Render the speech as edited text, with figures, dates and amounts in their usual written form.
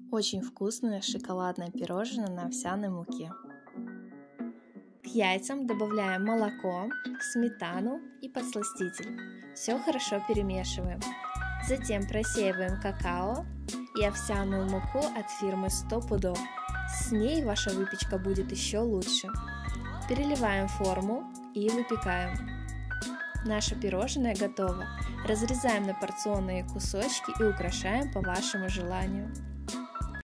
Очень вкусное шоколадное пирожное на овсяной муке. К яйцам добавляем молоко, сметану и подсластитель. Все хорошо перемешиваем. Затем просеиваем какао и овсяную муку от фирмы 100 пудов. С ней ваша выпечка будет еще лучше. Переливаем в форму и выпекаем. Наше пирожное готово. Разрезаем на порционные кусочки и украшаем по вашему желанию.